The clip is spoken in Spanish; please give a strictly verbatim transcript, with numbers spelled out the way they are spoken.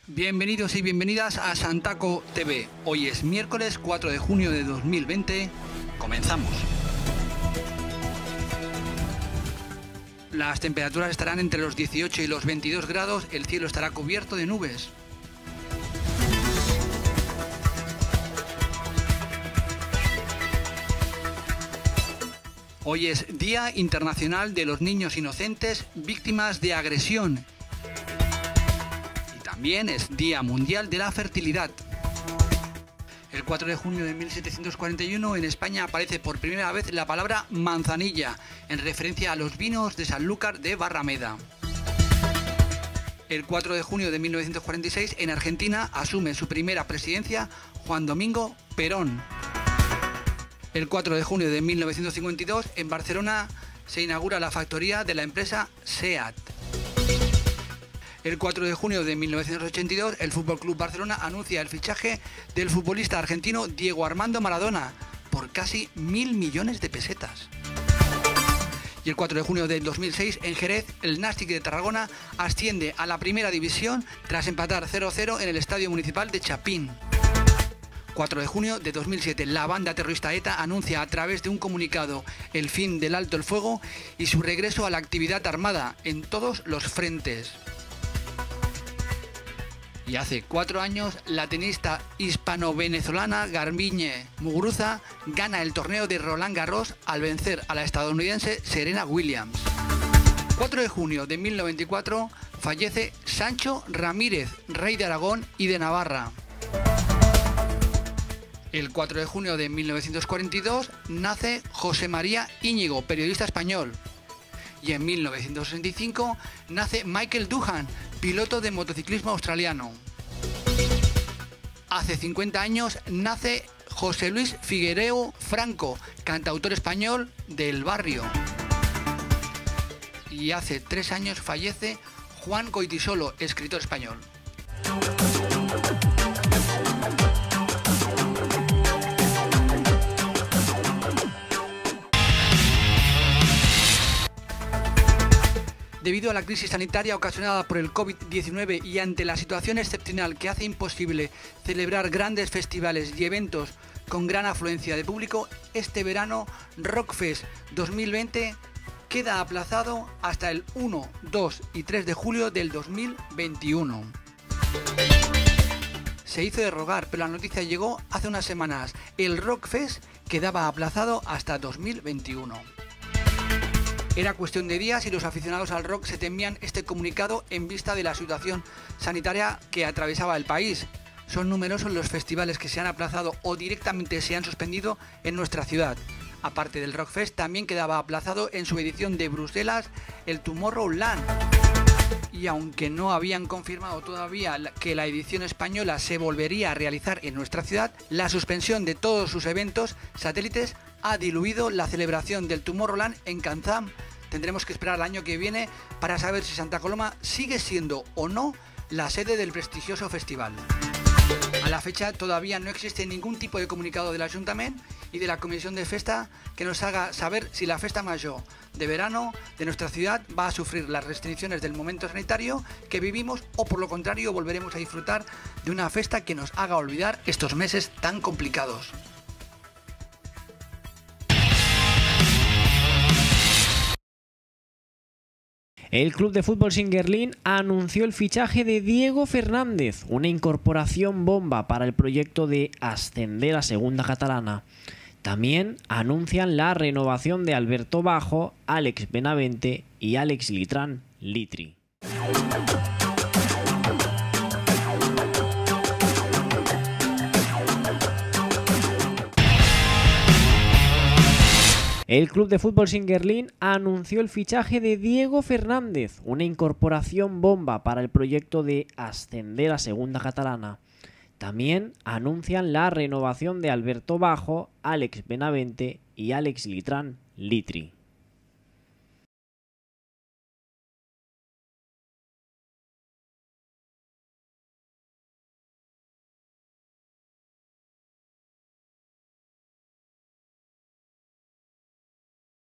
Bienvenidos y bienvenidas a Santaco T V. Hoy es miércoles cuatro de junio de dos mil veinte. Comenzamos. Las temperaturas estarán entre los dieciocho y los veintidós grados. El cielo estará cubierto de nubes. Hoy es Día Internacional de los Niños Inocentes Víctimas de Agresión. También es Día Mundial de la Fertilidad. El cuatro de junio de mil setecientos cuarenta y uno en España aparece por primera vez la palabra manzanilla, en referencia a los vinos de Sanlúcar de Barrameda. El cuatro de junio de mil novecientos cuarenta y seis en Argentina asume su primera presidencia Juan Domingo Perón. El cuatro de junio de mil novecientos cincuenta y dos en Barcelona se inaugura la factoría de la empresa SEAT. El cuatro de junio de mil novecientos ochenta y dos, el F C Barcelona anuncia el fichaje del futbolista argentino Diego Armando Maradona por casi mil millones de pesetas. Y el cuatro de junio del dos mil seis, en Jerez, el Nàstic de Tarragona asciende a la primera división tras empatar cero cero en el Estadio Municipal de Chapín. cuatro de junio de dos mil siete, la banda terrorista ETA anuncia a través de un comunicado el fin del alto el fuego y su regreso a la actividad armada en todos los frentes. Y hace cuatro años, la tenista hispano-venezolana Garbiñe Muguruza gana el torneo de Roland Garros al vencer a la estadounidense Serena Williams. cuatro de junio de mil novecientos noventa y cuatro fallece Sancho Ramírez, rey de Aragón y de Navarra. El cuatro de junio de mil novecientos cuarenta y dos nace José María Íñigo, periodista español. Y en mil novecientos sesenta y cinco nace Michael Doohan, piloto de motociclismo australiano. Hace cincuenta años nace José Luis Figuereo Franco, cantautor español del barrio. Y hace tres años fallece Juan Goytisolo, escritor español. Debido a la crisis sanitaria ocasionada por el COVID diecinueve y ante la situación excepcional que hace imposible celebrar grandes festivales y eventos con gran afluencia de público, este verano Rockfest dos mil veinte queda aplazado hasta el uno, dos y tres de julio del dos mil veintiuno. Se hizo de rogar, pero la noticia llegó hace unas semanas. El Rockfest quedaba aplazado hasta dos mil veintiuno. Era cuestión de días y los aficionados al rock se temían este comunicado en vista de la situación sanitaria que atravesaba el país. Son numerosos los festivales que se han aplazado o directamente se han suspendido en nuestra ciudad. Aparte del Rockfest, también quedaba aplazado en su edición de Bruselas el Tomorrowland. Y aunque no habían confirmado todavía que la edición española se volvería a realizar en nuestra ciudad, la suspensión de todos sus eventos satélites ha diluido la celebración del Tomorrowland en Canzam. Tendremos que esperar al año que viene para saber si Santa Coloma sigue siendo o no la sede del prestigioso festival. A la fecha todavía no existe ningún tipo de comunicado del Ayuntamiento y de la Comisión de Festa que nos haga saber si la Festa Mayor de verano de nuestra ciudad va a sufrir las restricciones del momento sanitario que vivimos o por lo contrario volveremos a disfrutar de una festa que nos haga olvidar estos meses tan complicados. El club de fútbol Singuerlín anunció el fichaje de Diego Fernández, una incorporación bomba para el proyecto de ascender a Segunda Catalana. También anuncian la renovación de Alberto Bajo, Àlex Benavente y Àlex Litrán Litri. El club de fútbol Singuerlín anunció el fichaje de Diego Fernández, una incorporación bomba para el proyecto de ascender a Segunda Catalana. También anuncian la renovación de Alberto Bajo, Àlex Benavente y Àlex Litrán Litri.